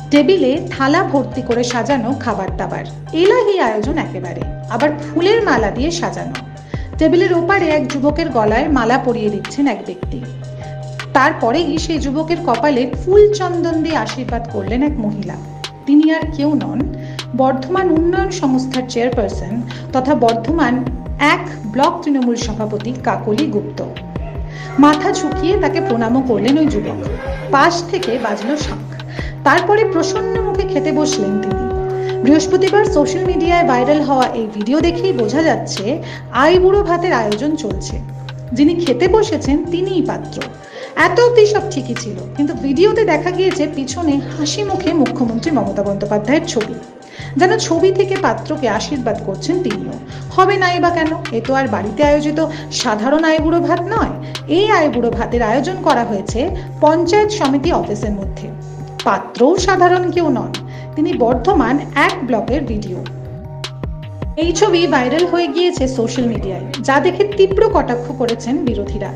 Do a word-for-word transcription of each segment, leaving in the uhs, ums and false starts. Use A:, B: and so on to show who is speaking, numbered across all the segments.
A: টেবিলে থালা ভর্তি করে সাজানো খাবার দাবার, এলাহি আয়োজন একেবারে, আবার ফুলের মালা দিয়ে সাজানো। টেবিলের ওপারে এক যুবকের গলায় মালা পরিয়ে দিচ্ছেন এক ব্যক্তি। তারপরেই সেই যুবকের কপালে ফুল চন্দন দিয়ে আশীর্বাদ করলেন এক মহিলা। তিনি আর কেউ নন, বর্ধমান উন্নয়ন সংস্থার চেয়ারপারসন তথা বর্ধমান এক ব্লক তৃণমূল সভাপতি কাকলি গুপ্ত। মাথা ঝুঁকিয়ে তাকে প্রণামও করলেন ওই যুবক। পাশ থেকে বাজলো শাঁখ। তারপরে প্রসন্ন মুখে খেতে বসলেন তিনি। বৃহস্পতিবার সোশ্যাল মিডিয়ায় ভাইরাল হওয়া এই ভিডিও দেখেই বোঝা যাচ্ছে আইবুড়ো ভাতের আয়োজন চলছে। যিনি খেতে বসেছেন তিনিই পাত্র। এত অব্দি সব ঠিকই ছিল, কিন্তু ভিডিওতে দেখা গিয়েছে পিছনে হাসি মুখে মুখ্যমন্ত্রী মমতা বন্দ্যোপাধ্যায়ের ছবি। যেন ছবি থেকে পাত্রকে আশীর্বাদ করছেন তিনিও। হবে নাই বা কেন? এ তো আর বাড়িতে আয়োজিত সাধারণ আইবুড়ো ভাত নয়। এই আইবুড়ো ভাতের আয়োজন করা হয়েছে পঞ্চায়েত সমিতি অফিসের মধ্যে। পাত্রও সাধারণ কেউ নন, তিনি বর্ধমান এক ব্লকের ভিডিও। এই ছবি ভাইরাল হয়ে গিয়েছে সোশ্যাল মিডিয়ায়, যা দেখে তীব্র কটাক্ষ করেছেন বিরোধীরা।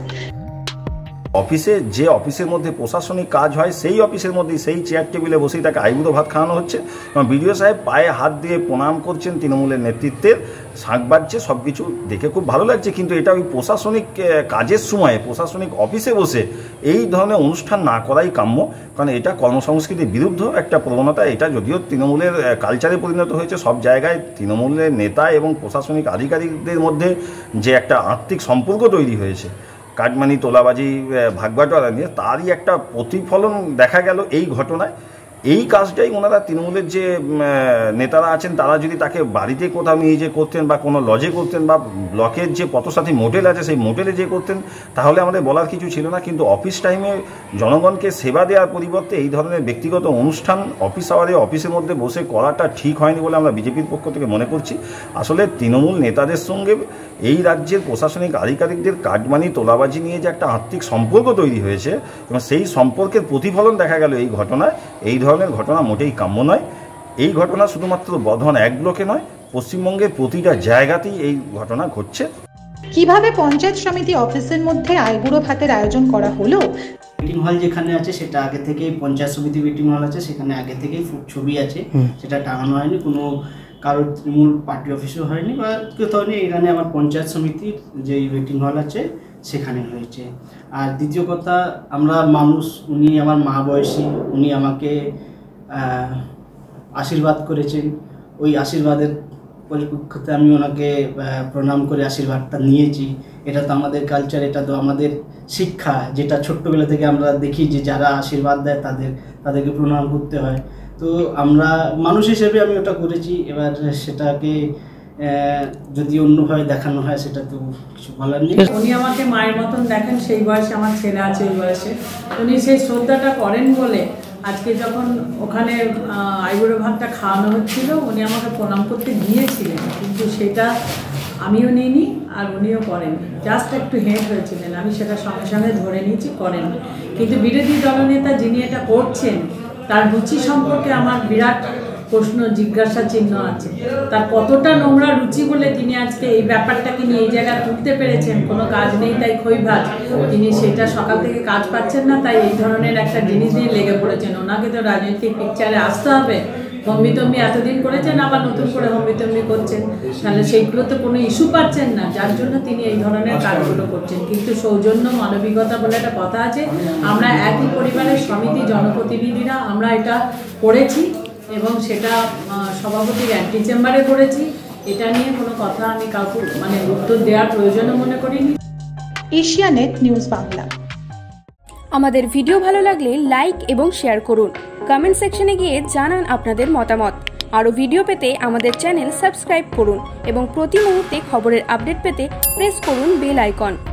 B: অফিসে যে অফিসের মধ্যে প্রশাসনিক কাজ হয় সেই অফিসের মধ্যে সেই চেয়ার টেবিলে বসেই তাকে আইবুড়ো ভাত খাওয়ানো হচ্ছে এবং বিডিও সাহেব পায়ে হাত দিয়ে প্রণাম করছেন তৃণমূলের নেতৃত্বের, শাঁখ বাজছে, সব কিছু দেখে খুব ভালো লাগছে। কিন্তু এটা ওই প্রশাসনিক কাজের সময়ে প্রশাসনিক অফিসে বসে এই ধরনের অনুষ্ঠান না করাই কাম্য, কারণ এটা কর্মসংস্কৃতির বিরুদ্ধ একটা প্রবণতা। এটা যদিও তৃণমূলের কালচারে পরিণত হয়েছে, সব জায়গায় তৃণমূলের নেতা এবং প্রশাসনিক আধিকারিকদের মধ্যে যে একটা আত্মিক সম্পর্ক তৈরি হয়েছে কাটমানি তোলাবাজি ভাগবাটোয়ারা নিয়ে, তারই একটা প্রতিফলন দেখা গেল এই ঘটনায়। এই কাজটাই ওনারা তৃণমূলের যে নেতারা আছেন তারা যদি তাকে বাড়িতে কোথাও নিয়ে যে করতেন বা কোনো লজে করতেন বা ব্লকের যে পথসাথী মোটেল আছে সেই মোটেলে যে করতেন তাহলে আমাদের বলার কিছু ছিল না। কিন্তু অফিস টাইমে জনগণকে সেবা দেওয়ার পরিবর্তে এই ধরনের ব্যক্তিগত অনুষ্ঠান অফিস আওয়ারে অফিসের মধ্যে বসে করাটা ঠিক হয়নি বলে আমরা বিজেপির পক্ষ থেকে মনে করছি। আসলে তৃণমূল নেতাদের সঙ্গে এই রাজ্যের প্রশাসনিক আধিকারিকদের কাটমানি তোলাবাজি নিয়ে যে একটা আত্মিক সম্পর্ক তৈরি হয়েছে এবং সেই সম্পর্কের প্রতিফলন দেখা গেল এই ঘটনায়। এই ধরনের ঘটনা মোটেই কাম্য নয়। এই ঘটনা শুধুমাত্র বর্ধমান এক ব্লকে নয়, পশ্চিমবঙ্গের প্রতিটা জায়গাতেই এই ঘটনা ঘটছে।
A: কিভাবে পঞ্চায়েত সমিতি অফিসের মধ্যে আইবুড়ো ভাতের আয়োজন করা হলো?
C: মিটিং হল যেখানে আছে সেটা আগে থেকেই, পঞ্চায়েত সমিতি মিটিং হল আছে সেখানে আগে থেকেই ছবি আছে, সেটা টাঙানো হয়নি, কোনো কারোর তৃণমূল পার্টি অফিসও হয়নি বা কোথাও হয়নি। এখানে আমার পঞ্চায়েত সমিতির যে মিটিং হল আছে সেখানে হয়েছে। আর দ্বিতীয় কথা, আমরা মানুষ, উনি আমার মা বয়সী, উনি আমাকে আশীর্বাদ করেছেন। ওই আশীর্বাদের পরিপ্রেক্ষিতে আমি ওনাকে প্রণাম করে আশীর্বাদটা নিয়েছি। এটা তো আমাদের কালচার, এটা তো আমাদের শিক্ষা, যেটা ছোট্টবেলা থেকে আমরা দেখি যে যারা আশীর্বাদ দেয় তাদের তাদেরকে প্রণাম করতে হয়। তো আমরা মানুষ হিসেবে আমি ওটা করেছি। এবার সেটাকে যদি অন্যভাবে দেখানো হয় সেটা তো কিছু বলার নেই।
D: উনি আমাকে মায়ের মতন দেখেন, সেই বয়সে আমার ছেলে আছে, ওই বয়সে উনি সেই শ্রদ্ধাটা করেন বলে আজকে যখন ওখানে আইবুড়ো ভাতটা খাওয়ানো হচ্ছিল উনি আমাকে প্রণাম করতে গিয়েছিলেন, কিন্তু সেটা আমিও নিইনি আর উনিও করেননি। জাস্ট একটু হেঁট হয়েছিলেন, আমি সেটা সঙ্গে সঙ্গে ধরে নিয়েছি, করেন। কিন্তু বিরোধী দলনেতা যিনি এটা করছেন তার রুচি সম্পর্কে আমার বিরাট প্রশ্ন, জিজ্ঞাসা চিহ্ন আছে। তার কতটা নোংরা রুচি বলে তিনি আজকে এই ব্যাপারটাকে নিয়ে এই জায়গায় তুলতে পেরেছেন। কোনো কাজ নেই তাই খই ভাজ, তিনি সেটা সকাল থেকে কাজ পাচ্ছেন না তাই এই ধরনের একটা জিনিস নিয়ে লেগে পড়েছেন। ওনাকে তো রাজনৈতিক পিকচারে আসতে হবে। হম্বিতম্বি এতদিন করেছেন, আবার নতুন করে হম্বিতম্বি করছেন, তাহলে সেইগুলো তো কোনো ইস্যু পাচ্ছেন না, যার জন্য তিনি এই ধরনের কাজগুলো করছেন। কিন্তু সৌজন্য মানবিকতা বলে একটা কথা আছে, আমরা একই পরিবারের সমিতি জনপ্রতিনিধিরা আমরা এটা করেছি এবং সেটা সভাপতির অ্যান্টি চেম্বারে করেছি। এটা নিয়ে কোনো কথা আমি কাউকে মানে উত্তর দেওয়ার প্রয়োজনও মনে করিনি।
A: এশিয়ানেট নিউজ বাংলা।
E: আমাদের ভিডিও ভালো লাগলে লাইক এবং শেয়ার করুন। কমেন্ট সেকশনে গিয়ে জানান আপনাদের মতামত। আরও ভিডিও পেতে আমাদের চ্যানেল সাবস্ক্রাইব করুন এবং প্রতি মুহূর্তে খবরের আপডেট পেতে প্রেস করুন বেল আইকন।